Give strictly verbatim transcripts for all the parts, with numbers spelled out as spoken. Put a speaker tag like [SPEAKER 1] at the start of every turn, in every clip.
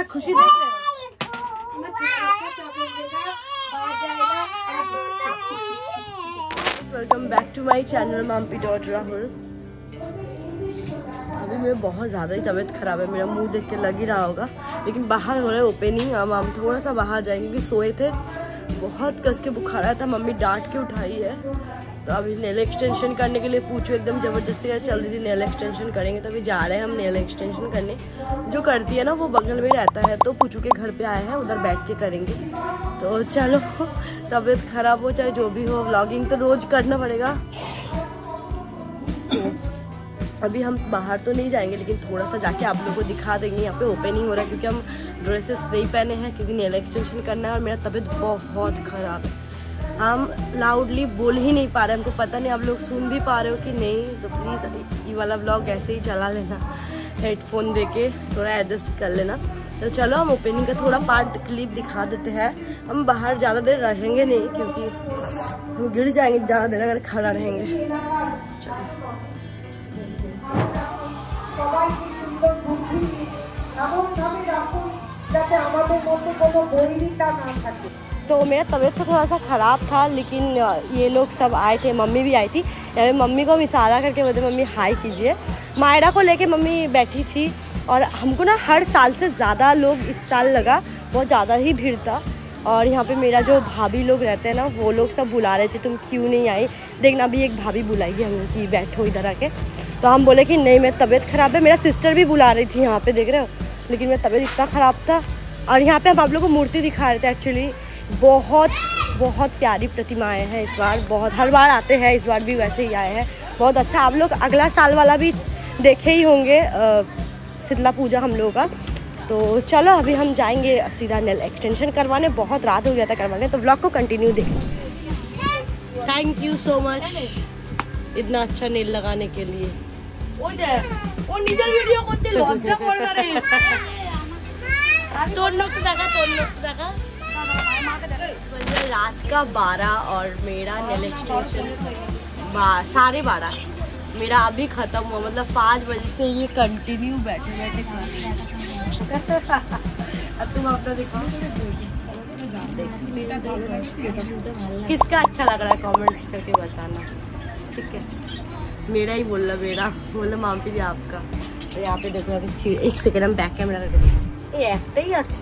[SPEAKER 1] खुशी देख रहे हो? Welcome back to my channel Mampi dot Rahul. अभी मेरे बहुत ज़्यादा ही तबीयत ख़राब है, मेरा मुंह देख के लग ही रहा होगा, लेकिन बाहर हो रहा है ओपनिंग। अब हम थोड़ा सा बाहर जाएंगे क्योंकि सोए थे, बहुत कस के बुखार आया था, मम्मी डांट के उठाई है। तो अभी नेल एक्सटेंशन करने के लिए पूछो एकदम ज़बरदस्ती का चल रही थी, नेल एक्सटेंशन करेंगे, तो अभी जा रहे हैं हम नेल एक्सटेंशन करने। जो करती है ना वो बगल में रहता है, तो पूछू के घर पे आए हैं, उधर बैठ के करेंगे। तो चलो, तबीयत ख़राब हो चाहे जो भी हो, व्लॉगिंग तो रोज़ करना पड़ेगा। अभी हम बाहर तो नहीं जाएंगे, लेकिन थोड़ा सा जाके आप लोगों को दिखा देंगे। यहाँ पे ओपनिंग हो रहा है क्योंकि हम ड्रेसेस नहीं पहने हैं, क्योंकि नेल एक्सटेंशन करना है और मेरा तबीयत बहुत ख़राब है। हम लाउडली बोल ही नहीं पा रहे, हमको पता नहीं आप लोग सुन भी पा रहे हो कि नहीं। तो प्लीज़ ये वाला व्लॉग ऐसे ही चला लेना, हेडफोन दे के थोड़ा एडजस्ट कर लेना। तो चलो हम ओपनिंग का थोड़ा पार्ट क्लिप दिखा देते हैं। हम बाहर ज़्यादा देर रहेंगे नहीं क्योंकि हम गिर जाएंगे ज़्यादा देर अगर खड़ा रहेंगे। चलो तो मेरा तबीयत तो थोड़ा सा ख़राब था, लेकिन ये लोग सब आए थे, मम्मी भी आई थी। यहाँ मम्मी को हम इशारा करके बोलते मम्मी हाय कीजिए। मायरा को लेके मम्मी बैठी थी और हमको ना हर साल से ज़्यादा लोग इस साल लगा, बहुत ज़्यादा ही भीड़ था। और यहाँ पे मेरा जो भाभी लोग रहते हैं ना, वो लोग सब बुला रहे थे तुम क्यों नहीं आई। देखना अभी एक भाभी बुलाएगी हम कि बैठो इधर आके। तो हम बोले कि नहीं मेरी तबीयत ख़राब है। मेरा सिस्टर भी बुला रही थी यहाँ पे, देख रहे हो, लेकिन मेरा तबीयत इतना ख़राब था। और यहाँ पे हम आप लोगों को मूर्ति दिखा रहे थे। एक्चुअली बहुत बहुत प्यारी प्रतिमाएँ हैं इस बार, बहुत हर बार आते हैं, इस बार भी वैसे ही आए हैं, बहुत अच्छा। आप लोग अगला साल वाला भी देखे ही होंगे, शीतला पूजा हम लोगों का। तो चलो अभी हम जाएंगे सीधा नेल एक्सटेंशन करवाने, बहुत रात हो गया था करवाने। तो व्लॉग को कंटिन्यू देखें। थैंक यू सो मच इतना अच्छा नेल लगाने के लिए। रात का बारह और मेरा नेल एक्सटेंशन साढ़े बारह मेरा अभी ख़त्म हुआ, मतलब पाँच बजे से ये कंटिन्यू बैठे बैठे तुम अपना देखो किसका अच्छा लग रहा है कमेंट्स करके बताना, ठीक है। मेरा ही बोल रहा, मेरा बोला माम्पी दी आपका। तो यहाँ पे देखो अभी एक सेकेंड हम बैक कैमरा करके देखो, ये एकटाई अच्छे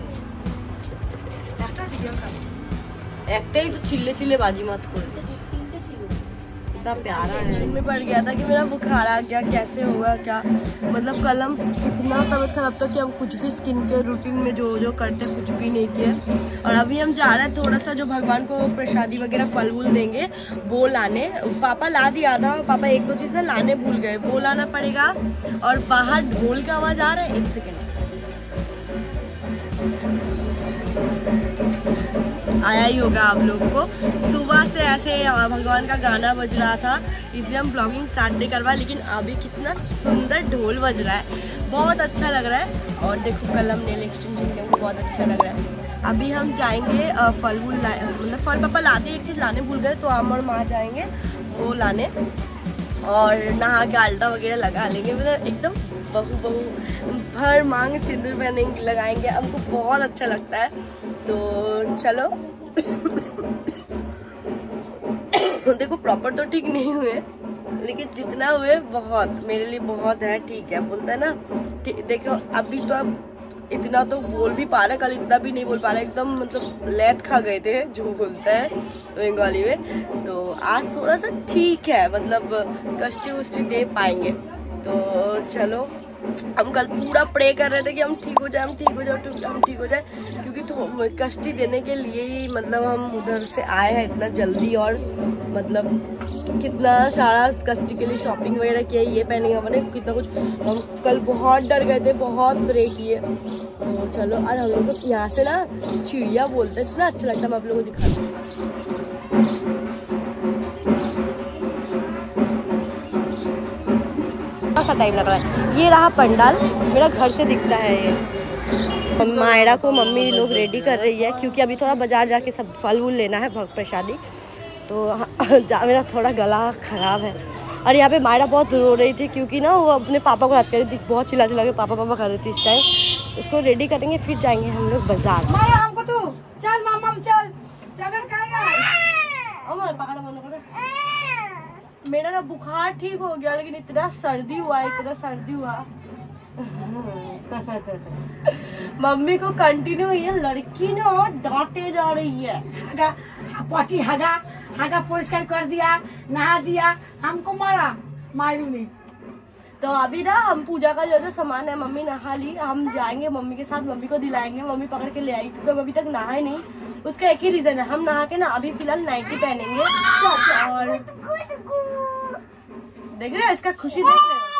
[SPEAKER 1] एकटाई तो चिल्ले चिल्ले बाजी मत कर, इतना प्यारा है। में पड़ गया था कि मेरा बुखार आ गया, कैसे होगा क्या, मतलब कल हम इतना तबीयत खराब था कि हम कुछ भी स्किन के रूटीन में जो जो करते कुछ भी नहीं किए। और अभी हम जा रहे हैं थोड़ा सा जो भगवान को प्रसादी वगैरह फल वूल देंगे वो लाने। पापा ला दिया था, पापा एक दो चीज़ ना लाने भूल गए, वो लाना पड़ेगा। और बाहर ढोल का आवाज़ आ रहा है, एक सेकेंड आया ही होगा आप लोगों को। सुबह से ऐसे भगवान का गाना बज रहा था, इसलिए हम ब्लॉगिंग स्टार्ट नहीं करवा, लेकिन अभी कितना सुंदर ढोल बज रहा है, बहुत अच्छा लग रहा है। और देखो कल हम नेल एक्सटेंशन किया, बहुत अच्छा लग रहा है। अभी हम जाएंगे फल वूल ला, मतलब फल पापा लाते एक चीज़ लाने भूल गए, तो हम और माँ जाएंगे वो लाने और नहा के आल्टा वगैरह लगा लेंगे, मतलब एकदम बहू बहू भर मांग सिंदूर पहनेंगे लगाएंगे, हमको बहुत अच्छा लगता है। तो चलो देखो प्रॉपर तो ठीक नहीं हुए, लेकिन जितना हुए बहुत मेरे लिए बहुत है, ठीक है बोलता है ना। देखो अभी तो अब इतना तो बोल भी पा रहा, कल इतना भी नहीं बोल पा रहा, एकदम मतलब लैत खा गए थे जो बोलता है बंगाली में। तो आज थोड़ा सा ठीक है, मतलब कष्टी उष्टी दे पाएंगे। तो चलो हम कल पूरा प्रे कर रहे थे कि हम ठीक हो जाए, हम ठीक हो जाए, हम ठीक हो जाए, क्योंकि तो कष्टी देने के लिए ही मतलब हम उधर से आए हैं इतना जल्दी। और मतलब कितना सारा कष्टी के लिए शॉपिंग वगैरह किया, ये पहनेंगे मैंने कितना कुछ। हम कल बहुत डर गए थे, बहुत प्रे किए। तो चलो और हम लोग को यहाँ से ना चिड़िया बोलते हैं, इतना अच्छा लगता है, मैं आप लोगों को दिखाती हूँ। सा टाइम लग रहा है। ये रहा पंडाल, मेरा घर से दिखता है ये। मायरा को मम्मी लोग रेडी कर रही है, क्योंकि अभी थोड़ा बाजार जाके सब फल वूल लेना है भग प्रसादी। तो जा, मेरा थोड़ा गला ख़राब है, और यहाँ पे मायरा बहुत रो रही थी क्योंकि ना वो अपने पापा को याद कर रही थी, बहुत चिल्ला चिल्ला के पापा पापा कर रही थी इस टाइम। इसको रेडी करेंगे फिर जाएंगे हम लोग बाजार।
[SPEAKER 2] हमको तू चल मामा चल जगह
[SPEAKER 1] मेरा ना बुखार ठीक हो गया लेकिन इतना सर्दी हुआ है, इतना सर्दी हुआ। मम्मी को कंटिन्यू ये लड़की ना डांटे जा रही है।
[SPEAKER 2] हगा पटी हगा हगा परिष्कार कर दिया, नहा दिया, हमको मारा मायरू ने।
[SPEAKER 1] तो अभी ना हम पूजा का जो जो सामान है मम्मी नहा ली, हम जाएंगे मम्मी के साथ, मम्मी को दिलाएंगे, मम्मी पकड़ के ले आएगी क्योंकि हम अभी तक नहाए नहीं। उसका एक ही रीजन है, हम नहा के ना अभी फिलहाल नाइटी पहनेंगे और देख रहे हो इसका खुशी देख रहे हो।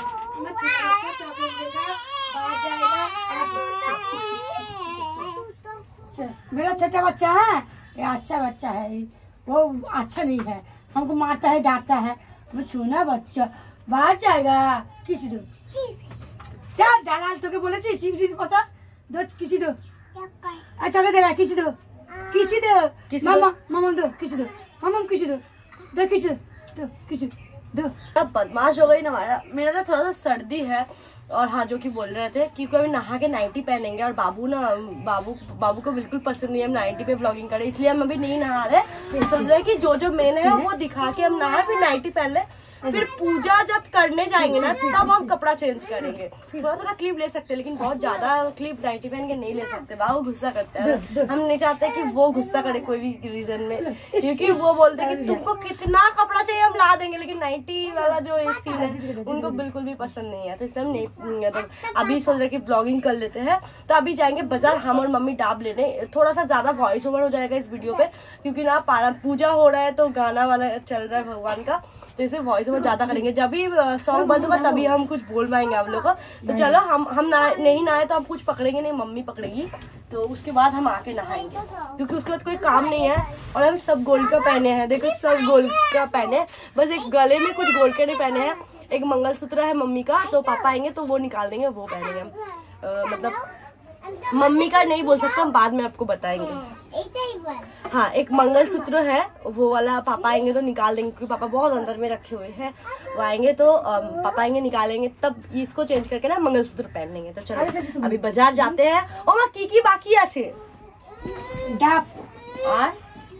[SPEAKER 2] मेरा छोटा बच्चा है, ये अच्छा बच्चा है, वो अच्छा नहीं है, हमको मारता है डांटता है। मैं छूना बच्चा बाहर जाएगा किसी दो चल दलाल तो के बोले चीज पता दो किसी दो अच्छा देगा किसी दो किसी दो मामा मामा दो किसी दो मामा किसी दो दो किसी दो किसी दो।
[SPEAKER 1] अब बदमाश हो गई ना हमारा। मेरा ना थोड़ा सा सर्दी है और हाँ जो कि बोल रहे थे क्योंकि अभी नहा के नाइटी पहनेंगे और बाबू ना बाबू बाबू को बिल्कुल पसंद नहीं है हम नाइटी पे ब्लॉगिंग करें, इसलिए हम अभी नहीं नहा रहे। सोच रहे कि जो जो मेन है वो दिखा के हम नहाए फिर नाइटी पहन ले, फिर पूजा जब करने जाएंगे ना तब हम कपड़ा चेंज करेंगे। थोड़ा थोड़ा क्लिप ले सकते हैं लेकिन बहुत ज्यादा क्लिप नाइटी पहन के नहीं ले सकते, बाबू गुस्सा करता है। हम नहीं चाहते कि वो गुस्सा करे कोई भी रीजन में, क्योंकि वो बोलते हैं कि तुमको कितना कपड़ा चाहिए हम ला देंगे, लेकिन नाइटी वाला जो एक सीन है उनको बिल्कुल भी पसंद नहीं है। तो इसलिए हम नहीं तो अभी सोच रहे कि ब्लॉगिंग कर लेते हैं। तो अभी जाएंगे बाजार हम और मम्मी डाब लेने। थोड़ा सा ज्यादा वॉइस ओवर हो जाएगा इस वीडियो पे क्योंकि ना पारा पूजा हो रहा है तो गाना वाला चल रहा है भगवान का, तो इसे वॉइस ओवर ज्यादा करेंगे। जब भी सॉन्ग बंद होगा तभी हम कुछ बोल पाएंगे आप लोग को। तो चलो हम हम ना नहीं नहाए तो हम कुछ पकड़ेंगे नहीं, मम्मी पकड़ेगी, तो उसके बाद हम आके नहाएंगे क्योंकि उसके बाद कोई काम नहीं है। और हम सब गोल्ड का पहने हैं, देखो सब गोल्ड का पहने, बस एक गले में कुछ गोल्ड के नहीं पहने हैं। एक मंगलसूत्र है मम्मी का, तो पापा आएंगे तो वो निकाल देंगे, वो पहनेंगे हम। आ, मतलब मम्मी का नहीं बोल सकते, हम बाद में आपको बताएंगे। हाँ एक मंगलसूत्र है वो वाला, पापा आएंगे तो निकाल देंगे क्योंकि पापा बहुत अंदर में रखे हुए हैं। वो आएंगे तो पापा आएंगे निकालेंगे, तब इसको चेंज करके ना मंगलसूत्र पहन लेंगे। तो चलो अभी बाजार जाते हैं। और वहाँ की की बाकी আছে
[SPEAKER 2] ডাব
[SPEAKER 1] আর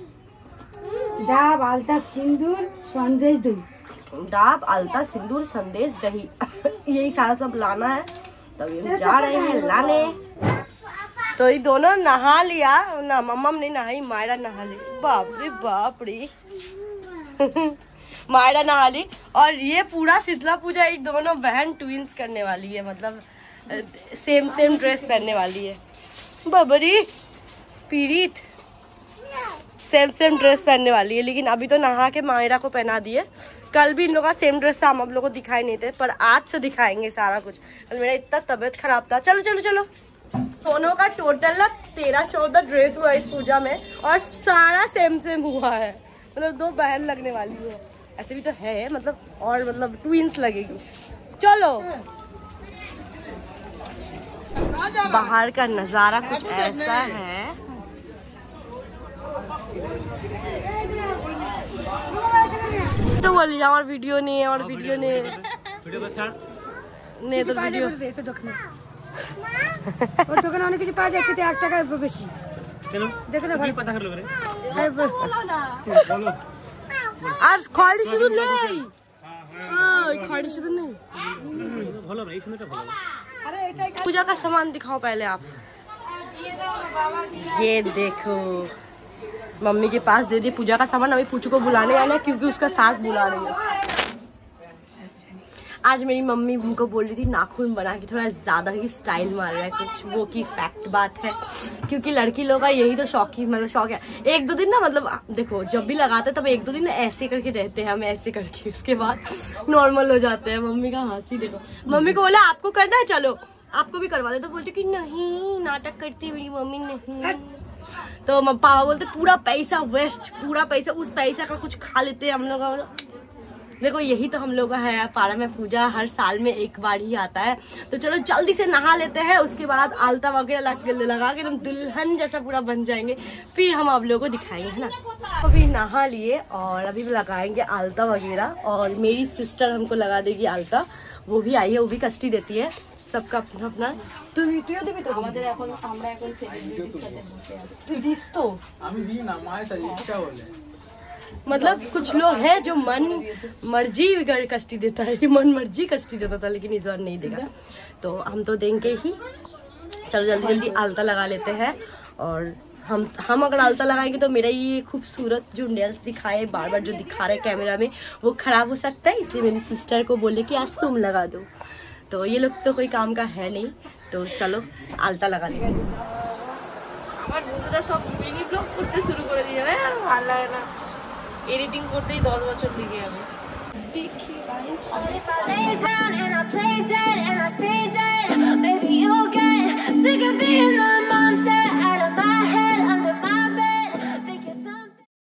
[SPEAKER 2] ডাব আলতা সিন্দুর সন্দেশ দই,
[SPEAKER 1] डाब आलता सिंदूर संदेश दही यही सारा सब लाना है, तभी हम जा रहे हैं लाने। तो ये दोनों नहा लिया ना, मम्मा नहीं नहाई, मायरा नहा ली। बाप रे बाप रे मायरा नहा ली। और ये पूरा शीतला पूजा एक दोनों बहन ट्विंस करने वाली है, मतलब सेम सेम ड्रेस पहनने वाली है। बबरी पीड़ित सेम सेम ड्रेस पहनने वाली है, लेकिन अभी तो नहा के मायरा को पहना दिए। कल भी इन लोगों का सेम ड्रेस था, हम आप लोगों को दिखाई नहीं थे, पर आज से दिखाएंगे सारा कुछ। कल मेरा इतना तबीयत खराब था। चलो चलो चलो। दोनों का टोटल ना तेरह चौदह ड्रेस हुआ इस पूजा में और सारा सेम सेम हुआ है, मतलब दो बहन लगने वाली है। ऐसे भी तो है मतलब, और मतलब ट्विंस लगेगी। चलो बाहर का नजारा कुछ ऐसा है। तो बोली जाओ और वीडियो नहीं है, और वीडियो नहीं है नहीं तो वीडियो
[SPEAKER 2] তো দোকানে ও দোকানে অনেক কিছু পাওয়া যায় কিন্তু এক টাকা বেশি।
[SPEAKER 3] চলো
[SPEAKER 2] দেখো না ভালো
[SPEAKER 3] কথা হলো করে
[SPEAKER 2] বলো না
[SPEAKER 3] বলো
[SPEAKER 1] আর খড়ি শুধু নেই। হ্যাঁ खड़ी शुद्ध नहीं
[SPEAKER 3] ভালো রে, এখানে তো ভালো।
[SPEAKER 2] আরে এটাই
[SPEAKER 1] पूजा का सामान दिखाओ पहले आप। ये देखो मम्मी के पास दे दी पूजा का सामान। अभी पूछू को बुलाने आना है क्योंकि उसका सास बुला रही है। आज मेरी मम्मी उनको बोल रही थी नाखून बना के थोड़ा ज्यादा ही स्टाइल मार रहा है कुछ, वो की फैक्ट बात है क्योंकि लड़की लोग का यही तो शौक ही मतलब शौक है। एक दो दिन ना मतलब देखो जब भी लगाते तब एक दो दिन ऐसे करके रहते हैं हम, ऐसे करके उसके बाद नॉर्मल हो जाते हैं। मम्मी का हंसी देखो। मम्मी को बोला आपको करना है चलो आपको भी करवा दे, तो बोलते कि नहीं नाटक करती मेरी मम्मी नहीं। तो पापा बोलते पूरा पैसा वेस्ट, पूरा पैसा, उस पैसा का कुछ खा लेते हम लोग। देखो यही तो हम लोग का है, पारा में पूजा हर साल में एक बार ही आता है। तो चलो जल्दी से नहा लेते हैं, उसके बाद आलता वगैरह लगा के हम दुल्हन जैसा पूरा बन जाएंगे, फिर हम आप लोगों को दिखाएंगे, है ना। अभी नहा लिए और अभी लगाएंगे आलता वगैरह, और मेरी सिस्टर हमको लगा देगी आलता, वो भी आई है, वो भी कष्टी देती है, सबका अपना अपना। तू তুইও দিবি তো? আমাদের এখন আমরা এখন সেলিব্রিটির সাথে বসে আছি। তুই দিস তো? আমি দিই না, মায়ের সাথে ইচ্ছা হলে। मतलब कुछ लोग हैं जो मन मर्जी कष्टी देता है, मन मर्जी कष्टी देता था, लेकिन इस बार नहीं देगा, तो हम तो देंगे ही। चलो जल्दी जल्दी आलता लगा लेते हैं। और हम हम अगर आलता लगाएंगे तो मेरा ये खूबसूरत जो नेल्स दिखाए बार बार जो दिखा रहे कैमरा में वो खराब हो सकता है, इसलिए मेरी सिस्टर को बोले कि आज तुम लगा दो। तो ये लोग तो कोई काम का है नहीं, तो चलो आलता लगा लेंगे।
[SPEAKER 4] আমার বন্ধুরা সব মিনি ব্লগ করতে শুরু করে দিয়ে যাবে, আর ভালো লাগে না, এডিটিং করতেই দশ বছর লেগে যাবে। দেখি guys,
[SPEAKER 5] If I lay down and I play dead and I stay dead, baby you'll get sick of being the